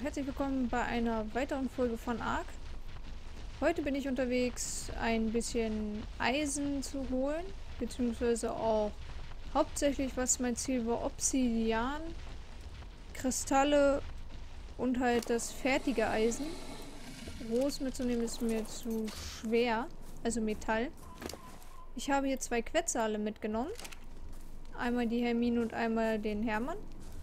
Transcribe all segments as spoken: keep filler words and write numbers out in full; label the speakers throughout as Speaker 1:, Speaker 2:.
Speaker 1: herzlich willkommen bei einer weiteren Folge von Ark. Heute bin ich unterwegs, ein bisschen Eisen zu holen, beziehungsweise auch hauptsächlich, was mein Ziel war, Obsidian, Kristalle und halt das fertige Eisen. Rohes mitzunehmen ist mir zu schwer, also Metall. Ich habe hier zwei Quetzale mitgenommen. Einmal die Hermine und einmal den Hermann.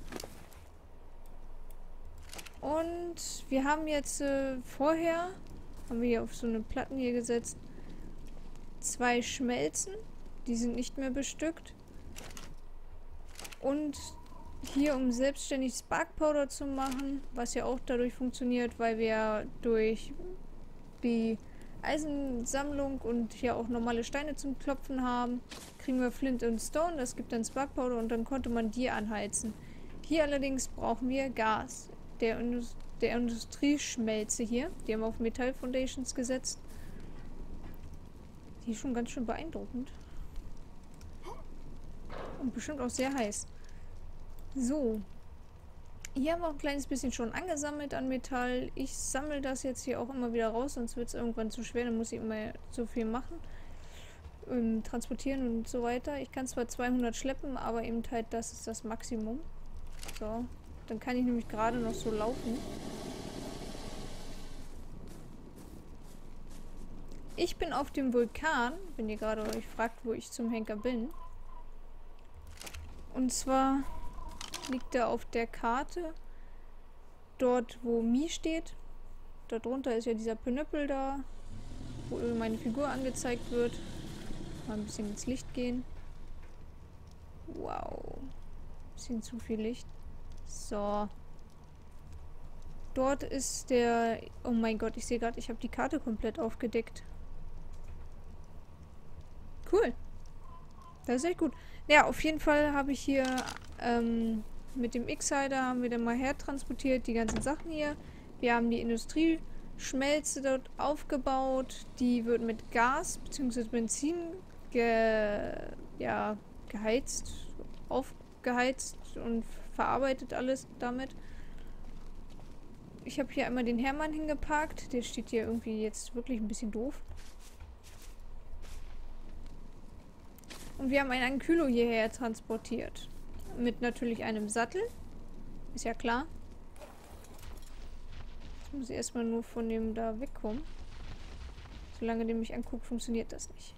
Speaker 1: Und wir haben jetzt äh, vorher, haben wir hier auf so eine Platten hier gesetzt, zwei Schmelzen. Die sind nicht mehr bestückt. Und hier, um selbstständig Spark Powder zu machen, was ja auch dadurch funktioniert, weil wir durch die Eisensammlung und hier auch normale Steine zum Klopfen haben, kriegen wir Flint und Stone, das gibt dann Spark Powder und dann konnte man die anheizen. Hier allerdings brauchen wir Gas. Der, Indust der Industrieschmelze hier, die haben wir auf Metall Foundations gesetzt. Die ist schon ganz schön beeindruckend. Und bestimmt auch sehr heiß. So. Hier haben wir auch ein kleines bisschen schon angesammelt an Metall. Ich sammle das jetzt hier auch immer wieder raus, sonst wird es irgendwann zu schwer. Dann muss ich immer so viel machen. Ähm, transportieren und so weiter. Ich kann zwar zweihundert schleppen, aber eben halt das ist das Maximum. So. Dann kann ich nämlich gerade noch so laufen. Ich bin auf dem Vulkan, wenn ihr gerade euch fragt, wo ich zum Henker bin. Und zwar liegt er auf der Karte dort, wo Mi steht. Darunter ist ja dieser Pinöppel da, wo meine Figur angezeigt wird. Mal ein bisschen ins Licht gehen. Wow. Bisschen zu viel Licht. So. Dort ist der... Oh mein Gott, ich sehe gerade, ich habe die Karte komplett aufgedeckt. Cool. Das ist echt gut. Ja, auf jeden Fall habe ich hier ähm, mit dem X-Hider haben wir dann mal hertransportiert, die ganzen Sachen hier. Wir haben die Industrieschmelze dort aufgebaut. Die wird mit Gas bzw. Benzin ge ja, geheizt, aufgeheizt und verarbeitet alles damit. Ich habe hier einmal den Hermann hingeparkt. Der steht hier irgendwie jetzt wirklich ein bisschen doof. Und wir haben einen Ankylo hierher transportiert. Mit natürlich einem Sattel. Ist ja klar. Jetzt muss ich erstmal nur von dem da wegkommen. Solange der mich anguckt, funktioniert das nicht.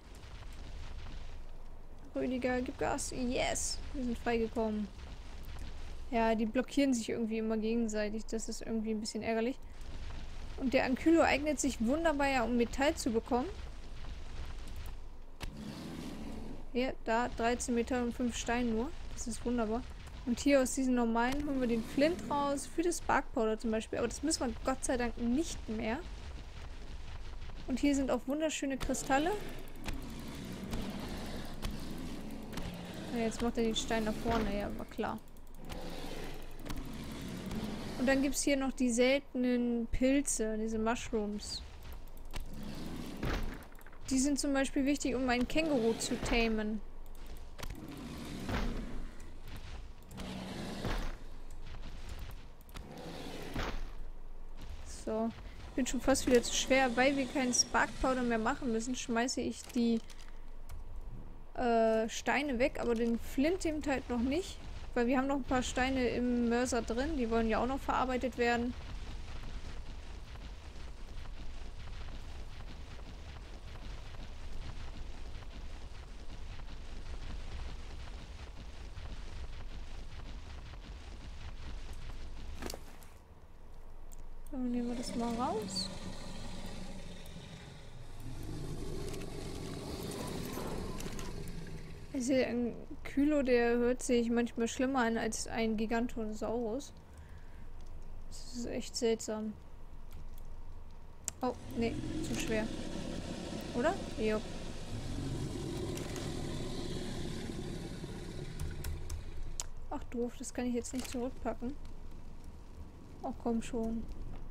Speaker 1: Rüdiger, gib Gas. Yes! Wir sind freigekommen. Ja, die blockieren sich irgendwie immer gegenseitig. Das ist irgendwie ein bisschen ärgerlich. Und der Ankylo eignet sich wunderbar, ja, um Metall zu bekommen. Hier, da, dreizehn Metall und fünf Steine nur. Das ist wunderbar. Und hier aus diesen normalen holen wir den Flint raus. Für das Spark Powder zum Beispiel. Aber das müssen wir Gott sei Dank nicht mehr. Und hier sind auch wunderschöne Kristalle. Ja, jetzt macht er den Stein nach vorne. Ja, war klar. Und dann gibt es hier noch die seltenen Pilze, diese Mushrooms. Die sind zum Beispiel wichtig, um einen Känguru zu tamen. So. Ich bin schon fast wieder zu schwer. Weil wir keinen Spark Powder mehr machen müssen, schmeiße ich die äh, Steine weg, aber den Flint eben halt noch nicht. Weil wir haben noch ein paar Steine im Mörser drin. Die wollen ja auch noch verarbeitet werden. Dann nehmen wir das mal raus. Also ein Kylo, der hört sich manchmal schlimmer an als ein Gigantosaurus. Das ist echt seltsam. Oh, nee, zu schwer. Oder? Jo. Ach doof, das kann ich jetzt nicht zurückpacken. Ach komm schon.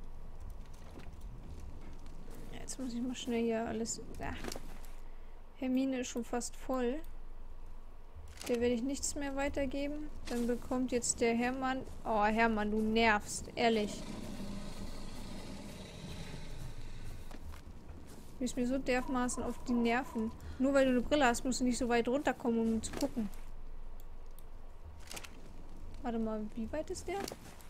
Speaker 1: Jetzt muss ich mal schnell hier alles... Ach. Hermine ist schon fast voll. Der werde ich nichts mehr weitergeben. Dann bekommt jetzt der Hermann... Oh, Hermann, du nervst. Ehrlich. gehst mir so dermaßen auf die Nerven. Nur weil du eine Brille hast, musst du nicht so weit runterkommen, um zu gucken. Warte mal, wie weit ist der?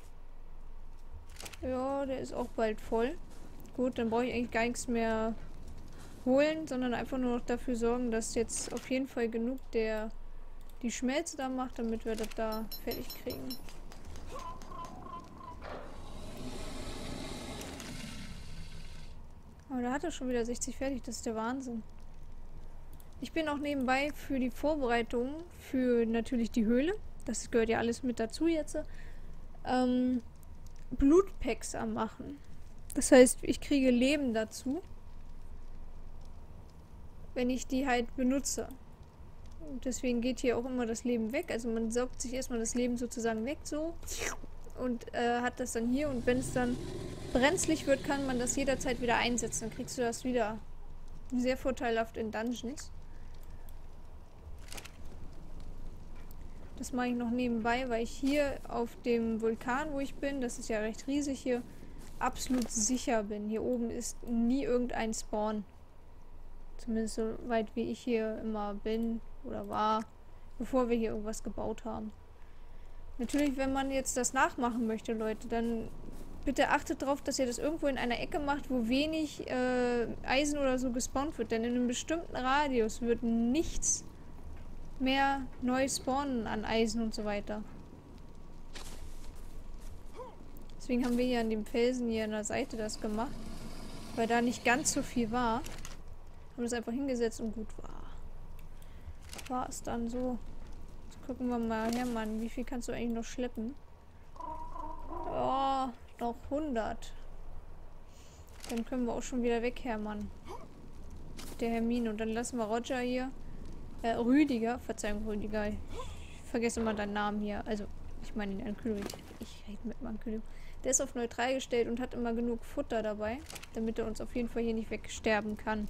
Speaker 1: Ja, der ist auch bald voll. Gut, dann brauche ich eigentlich gar nichts mehr holen, sondern einfach nur noch dafür sorgen, dass jetzt auf jeden Fall genug der die Schmelze da macht, damit wir das da fertig kriegen. Aber da hat er schon wieder sechzig fertig, das ist der Wahnsinn. Ich bin auch nebenbei für die Vorbereitung für natürlich die Höhle, das gehört ja alles mit dazu jetzt, ähm, Blutpacks am machen. Das heißt, ich kriege Leben dazu, wenn ich die halt benutze. Und deswegen geht hier auch immer das Leben weg. Also man saugt sich erstmal das Leben sozusagen weg so und äh, hat das dann hier. Und wenn es dann brenzlig wird, kann man das jederzeit wieder einsetzen. Dann kriegst du das wieder sehr vorteilhaft in Dungeons. Das mache ich noch nebenbei, weil ich hier auf dem Vulkan, wo ich bin, das ist ja recht riesig hier, absolut sicher bin. Hier oben ist nie irgendein Spawn. Zumindest so weit wie ich hier immer bin oder war, bevor wir hier irgendwas gebaut haben. Natürlich, wenn man jetzt das nachmachen möchte, Leute, dann bitte achtet darauf, dass ihr das irgendwo in einer Ecke macht, wo wenig äh, Eisen oder so gespawnt wird. Denn in einem bestimmten Radius wird nichts mehr neu spawnen an Eisen und so weiter. Deswegen haben wir hier an dem Felsen hier an der Seite das gemacht, weil da nicht ganz so viel war. Haben das einfach hingesetzt und gut war. War es dann so. Jetzt gucken wir mal her, Mann. Wie viel kannst du eigentlich noch schleppen? Oh, noch hundert. Dann können wir auch schon wieder weg, Hermann. Der Hermine. Und dann lassen wir Roger hier. Äh, Rüdiger. Verzeihung, Rüdiger. Ich vergesse immer deinen Namen hier. Also, ich meine den Ankündigung. Ich rede mit Ankündigung. Der ist auf neutral gestellt und hat immer genug Futter dabei, damit er uns auf jeden Fall hier nicht wegsterben kann.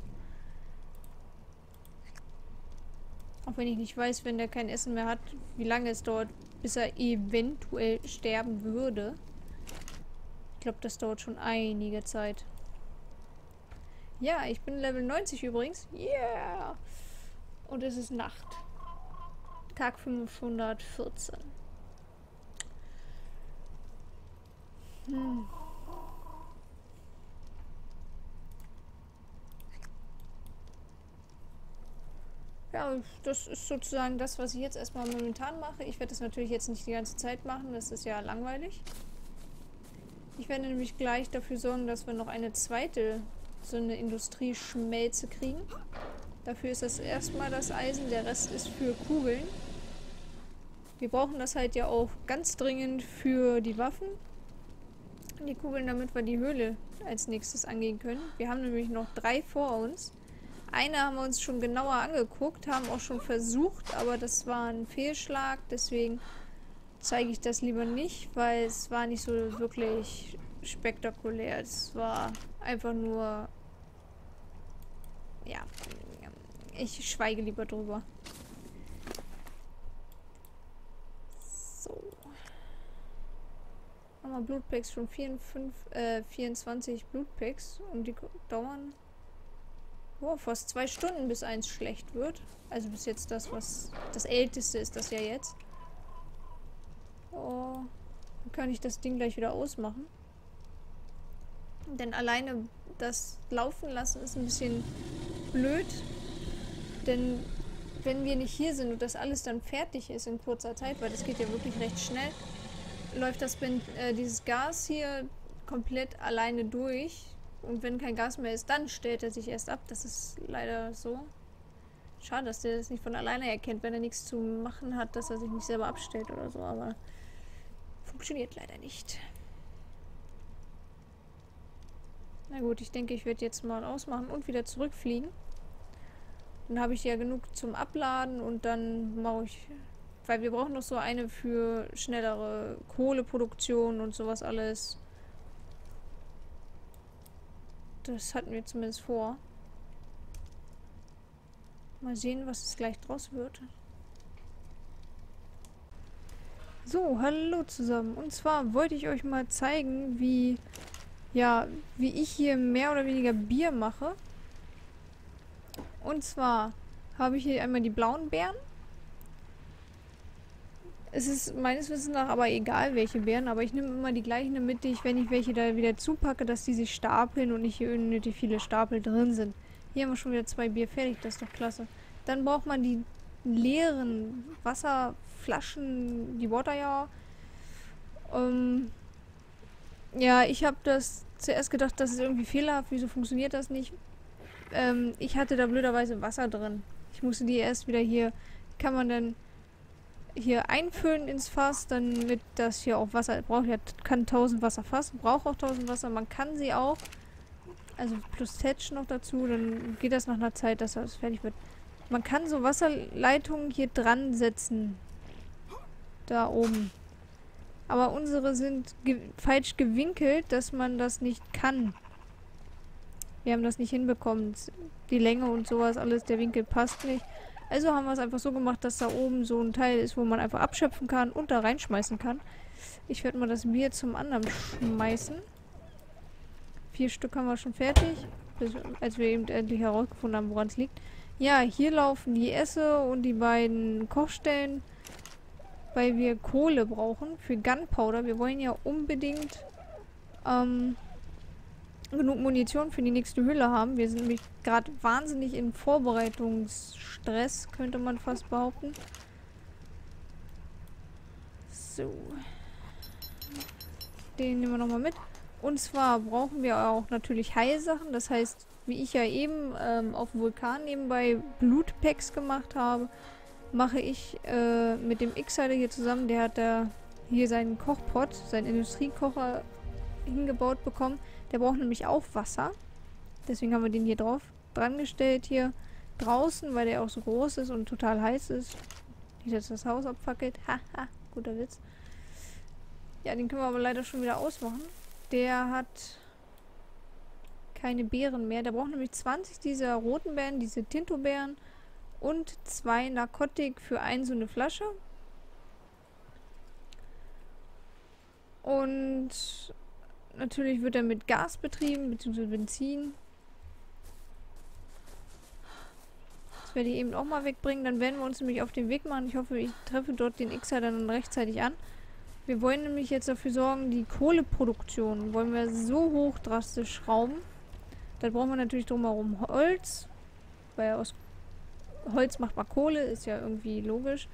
Speaker 1: Auch wenn ich nicht weiß, wenn der kein Essen mehr hat, wie lange es dauert, bis er eventuell sterben würde. Ich glaube, das dauert schon einige Zeit. Ja, ich bin Level neunzig übrigens. Yeah! Und es ist Nacht. Tag fünfhundertvierzehn. Hm. Ja, das ist sozusagen das, was ich jetzt erstmal momentan mache. Ich werde das natürlich jetzt nicht die ganze Zeit machen, das ist ja langweilig. Ich werde nämlich gleich dafür sorgen, dass wir noch eine zweite, so eine Industrieschmelze kriegen. Dafür ist das erstmal das Eisen, der Rest ist für Kugeln. Wir brauchen das halt ja auch ganz dringend für die Waffen. Die Kugeln, damit wir die Höhle als nächstes angehen können. Wir haben nämlich noch drei vor uns. Eine haben wir uns schon genauer angeguckt, haben auch schon versucht, aber das war ein Fehlschlag, deswegen zeige ich das lieber nicht, weil es war nicht so wirklich spektakulär. Es war einfach nur... Ja, ich schweige lieber drüber. So. Haben wir Blutpacks, schon vierundfünfzig, äh, vierundzwanzig Blutpacks und die dauern... Oh, fast zwei Stunden, bis eins schlecht wird. Also bis jetzt das, was das älteste ist, das ja jetzt. Oh, dann kann ich das Ding gleich wieder ausmachen. Denn alleine das laufen lassen ist ein bisschen blöd. Denn wenn wir nicht hier sind und das alles dann fertig ist in kurzer Zeit, weil das geht ja wirklich recht schnell, läuft das äh, dieses Gas hier komplett alleine durch. Und wenn kein Gas mehr ist, dann stellt er sich erst ab. Das ist leider so. Schade, dass der das nicht von alleine erkennt, wenn er nichts zu machen hat, dass er sich nicht selber abstellt oder so. Aber funktioniert leider nicht. Na gut, ich denke, ich werde jetzt mal ausmachen und wieder zurückfliegen. Dann habe ich ja genug zum Abladen und dann mache ich... Weil wir brauchen noch so eine für schnellere Kohleproduktion und sowas alles. Das hatten wir zumindest vor. Mal sehen, was es gleich draus wird. So, hallo zusammen. Und zwar wollte ich euch mal zeigen, wie, ja, wie ich hier mehr oder weniger Bier mache. Und zwar habe ich hier einmal die blauen Beeren. Es ist meines Wissens nach aber egal, welche Beeren, aber ich nehme immer die gleichen, damit ich, wenn ich welche da wieder zupacke, dass die sich stapeln und nicht hier unnötig viele Stapel drin sind. Hier haben wir schon wieder zwei Bier fertig, das ist doch klasse. Dann braucht man die leeren Wasserflaschen, die Waterjahr. Ähm, ja, ich habe das zuerst gedacht, das ist irgendwie fehlerhaft, wieso funktioniert das nicht? Ähm, ich hatte da blöderweise Wasser drin. Ich musste die erst wieder hier, kann man dann hier einfüllen ins Fass, damit das hier auch Wasser braucht. Ja, kann tausend Wasser fassen, braucht auch tausend Wasser. Man kann sie auch, also plus Tetsch noch dazu, dann geht das nach einer Zeit, dass das fertig wird. Man kann so Wasserleitungen hier dran setzen. Da oben. Aber unsere sind ge falsch gewinkelt, dass man das nicht kann. Wir haben das nicht hinbekommen. Die Länge und sowas, alles, der Winkel passt nicht. Also haben wir es einfach so gemacht, dass da oben so ein Teil ist, wo man einfach abschöpfen kann und da reinschmeißen kann. Ich werde mal das Bier zum anderen schmeißen. Vier Stück haben wir schon fertig, bis, als wir eben endlich herausgefunden haben, woran es liegt. Ja, hier laufen die Esse und die beiden Kochstellen, weil wir Kohle brauchen für Gunpowder. Wir wollen ja unbedingt ähm, genug Munition für die nächste Höhle haben. Wir sind nämlich gerade wahnsinnig in Vorbereitungsstress, könnte man fast behaupten. So. Den nehmen wir nochmal mit. Und zwar brauchen wir auch natürlich Heilsachen. Das heißt, wie ich ja eben ähm, auf dem Vulkan nebenbei Blutpacks gemacht habe, mache ich äh, mit dem X-Sider hier zusammen. Der hat da hier seinen Kochpot, seinen Industriekocher hingebaut bekommen. Der braucht nämlich auch Wasser. Deswegen haben wir den hier drauf dran gestellt hier draußen, weil der auch so groß ist und total heiß ist. Nicht, dass das Haus abfackelt. Haha, guter Witz. Ja, den können wir aber leider schon wieder ausmachen. Der hat keine Beeren mehr. Der braucht nämlich zwanzig dieser roten Beeren, diese Tinto-Beeren und zwei Narkotik für ein so eine Flasche. Und natürlich wird er mit Gas betrieben, beziehungsweise Benzin. Das werde ich eben auch mal wegbringen. Dann werden wir uns nämlich auf den Weg machen. Ich hoffe, ich treffe dort den X-Er dann rechtzeitig an. Wir wollen nämlich jetzt dafür sorgen, die Kohleproduktion wollen wir so hoch drastisch schrauben. Da brauchen wir natürlich drumherum Holz. Weil aus Holz macht man Kohle, ist ja irgendwie logisch.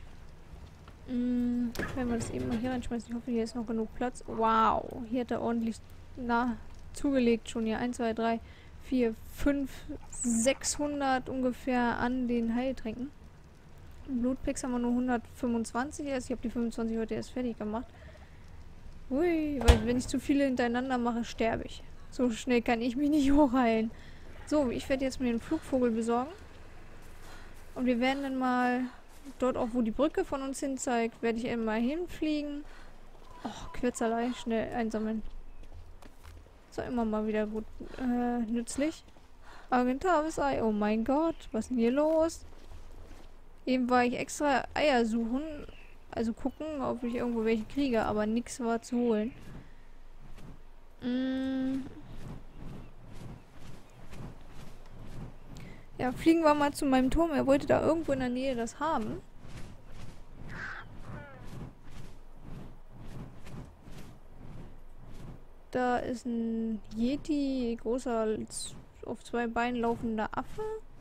Speaker 1: Hm, wenn wir das eben mal hier reinschmeißen. Ich hoffe, hier ist noch genug Platz. Wow, hier hat er ordentlich na, zugelegt schon hier. eins, zwei, drei, vier, fünf, sechshundert ungefähr an den Heiltränken. Blutpacks haben wir nur hundertfünfundzwanzig erst. Ich habe die fünfundzwanzig heute erst fertig gemacht. Ui, weil wenn ich zu viele hintereinander mache, sterbe ich. So schnell kann ich mich nicht hochheilen. So, ich werde jetzt mir den Flugvogel besorgen. Und wir werden dann mal dort auch, wo die Brücke von uns hin zeigt, werde ich einmal hinfliegen. Och, Quetzalei, schnell einsammeln. So, immer mal wieder gut äh, nützlich. Argentavis Ei, oh mein Gott, was ist denn hier los? Eben war ich extra Eier suchen, also gucken, ob ich irgendwo welche kriege, aber nichts war zu holen. Mm. Ja, fliegen wir mal zu meinem Turm. Er wollte da irgendwo in der Nähe das haben. Da ist ein Yeti, großer, auf zwei Beinen laufender Affe.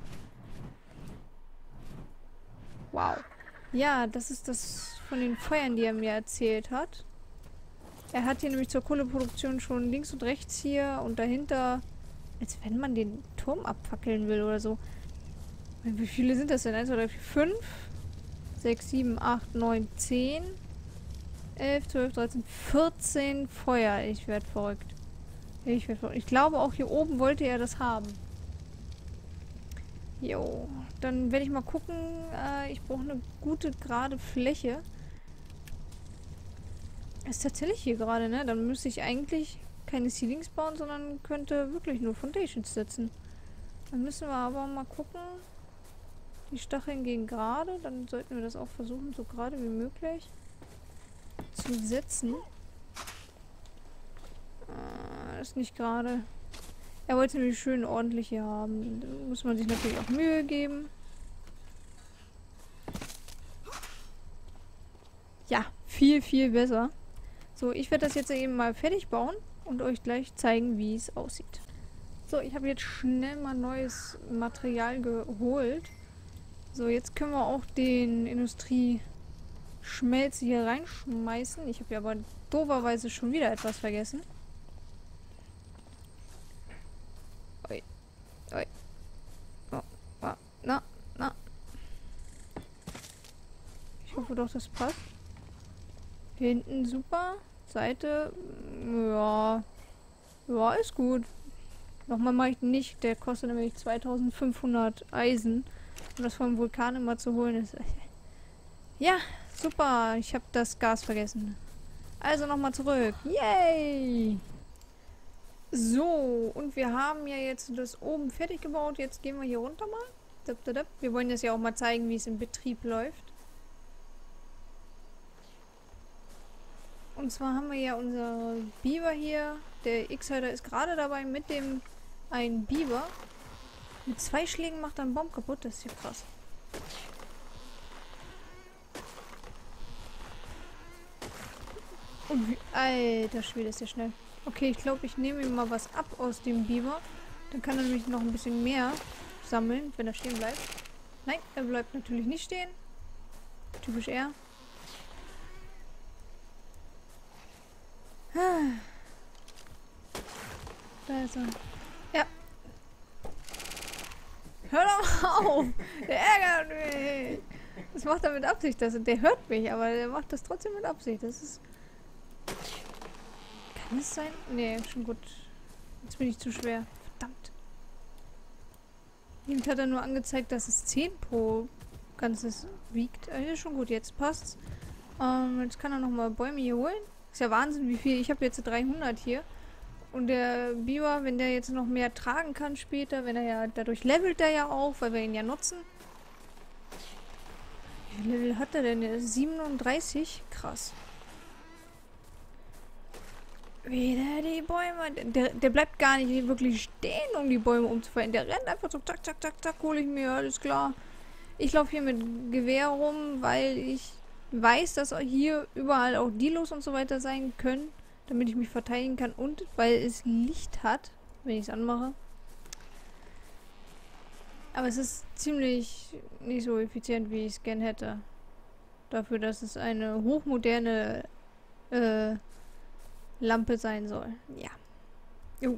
Speaker 1: Wow. Ja, das ist das von den Feuern, die er mir erzählt hat. Er hat hier nämlich zur Kohleproduktion schon links und rechts hier und dahinter, als wenn man den Turm abfackeln will oder so. Wie viele sind das denn? eins, zwei, drei, vier, fünf, sechs, sieben, acht, neun, zehn, elf, zwölf, dreizehn, vierzehn Feuer. Ich werde verrückt. Ich werde verrückt. Ich glaube auch hier oben wollte er das haben. Jo, dann werde ich mal gucken. Äh, ich brauche eine gute, gerade Fläche. Ist tatsächlich hier gerade, ne? Dann müsste ich eigentlich keine Ceilings bauen, sondern könnte wirklich nur Foundations setzen. Dann müssen wir aber mal gucken. Die Stacheln gehen gerade. Dann sollten wir das auch versuchen, so gerade wie möglich zu setzen. Äh, ist nicht gerade. Er wollte nämlich schön ordentlich hier haben. Da muss man sich natürlich auch Mühe geben. Ja, viel, viel besser. So, ich werde das jetzt eben mal fertig bauen und euch gleich zeigen, wie es aussieht. So, ich habe jetzt schnell mal neues Material geholt. So, jetzt können wir auch den Industrieschmelze hier reinschmeißen. Ich habe ja aber dooferweise schon wieder etwas vergessen. Oi. Oi. Oh, oh. Na, na. Ich hoffe doch, das passt. Hier hinten super. Seite. Ja. Ja, ist gut. Nochmal mache ich nicht. Der kostet nämlich zweitausendfünfhundert Eisen. Um das vom Vulkan immer zu holen ist. Ja, super. Ich habe das Gas vergessen. Also nochmal zurück. Yay! So, und wir haben ja jetzt das oben fertig gebaut. Jetzt gehen wir hier runter mal. Wir wollen das ja auch mal zeigen, wie es im Betrieb läuft. Und zwar haben wir ja unser Biber hier. Der X-Hider ist gerade dabei mit dem einen Biber. Mit zwei Schlägen macht er einen Baum kaputt. Das ist ja krass. Und wie... Alter Schwede, ist der schnell. Okay, ich glaube, ich nehme ihm mal was ab aus dem Biber. Dann kann er nämlich noch ein bisschen mehr sammeln, wenn er stehen bleibt. Nein, er bleibt natürlich nicht stehen. Typisch er. Da ist er. Ja. Hör doch mal auf! Der ärgert mich! Das macht er mit Absicht. Das, der hört mich, aber der macht das trotzdem mit Absicht. Das ist... Kann es sein? Nee, schon gut. Jetzt bin ich zu schwer. Verdammt. Eben hat er nur angezeigt, dass es zehn pro Ganzes wiegt. Also ist schon gut, jetzt passt's. Ähm, jetzt kann er nochmal Bäume hier holen. Ist ja Wahnsinn, wie viel. Ich habe jetzt dreihundert hier. Und der Biber, wenn der jetzt noch mehr tragen kann später, wenn er ja, dadurch levelt er ja auch, weil wir ihn ja nutzen. Wie viel Level hat er denn? siebenunddreißig? Krass. Wieder die Bäume. Der, der bleibt gar nicht wirklich stehen, um die Bäume umzufallen. Der rennt einfach so, zack, zack, zack, zack, hole ich mir, alles klar. Ich laufe hier mit Gewehr rum, weil ich weiß, dass hier überall auch Dilos und so weiter sein können, damit ich mich verteidigen kann und weil es Licht hat, wenn ich es anmache. Aber es ist ziemlich nicht so effizient, wie ich es gern hätte. Dafür, dass es eine hochmoderne äh, Lampe sein soll. Ja. Jo.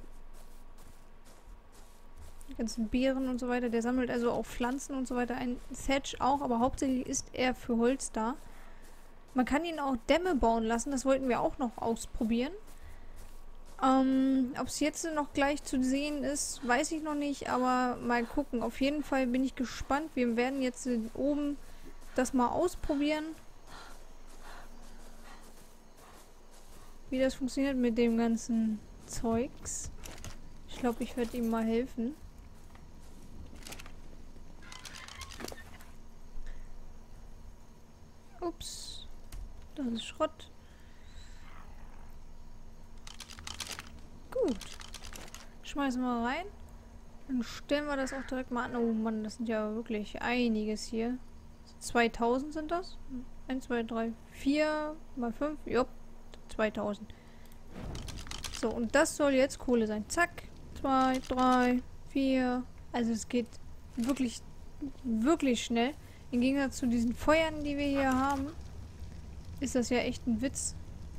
Speaker 1: Die ganzen Beeren und so weiter. Der sammelt also auch Pflanzen und so weiter ein. Thatch auch, aber hauptsächlich ist er für Holz da. Man kann ihn auch Dämme bauen lassen. Das wollten wir auch noch ausprobieren. Ähm, ob es jetzt noch gleich zu sehen ist, weiß ich noch nicht. Aber mal gucken. Auf jeden Fall bin ich gespannt. Wir werden jetzt oben das mal ausprobieren. Wie das funktioniert mit dem ganzen Zeugs. Ich glaube, ich werde ihm mal helfen. Ups. Das ist Schrott. Gut. Schmeißen wir rein. Dann stellen wir das auch direkt mal an. Oh Mann, das sind ja wirklich einiges hier. zweitausend sind das? eins, zwei, drei, vier mal fünf. Jupp. zweitausend. So, und das soll jetzt Kohle sein. Zack. zwei, drei, vier. Also es geht wirklich, wirklich schnell. Im Gegensatz zu diesen Feuern, die wir hier haben, ist das ja echt ein Witz.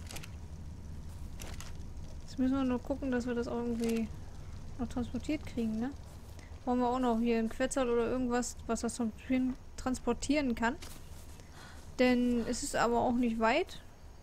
Speaker 1: Jetzt müssen wir nur gucken, dass wir das auch irgendwie noch transportiert kriegen, ne? Brauchen wir auch noch hier ein Quetzal oder irgendwas, was das transportieren kann. Denn es ist aber auch nicht weit.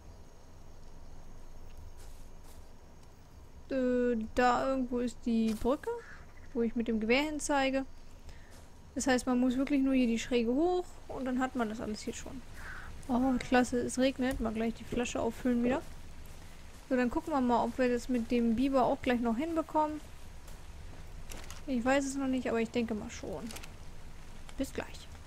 Speaker 1: Äh, da irgendwo ist die Brücke, wo ich mit dem Gewehr hin zeige. Das heißt, man muss wirklich nur hier die Schräge hoch und dann hat man das alles hier schon. Oh, klasse, es regnet. Mal gleich die Flasche auffüllen wieder. So, dann gucken wir mal, ob wir das mit dem Biber auch gleich noch hinbekommen. Ich weiß es noch nicht, aber ich denke mal schon. Bis gleich.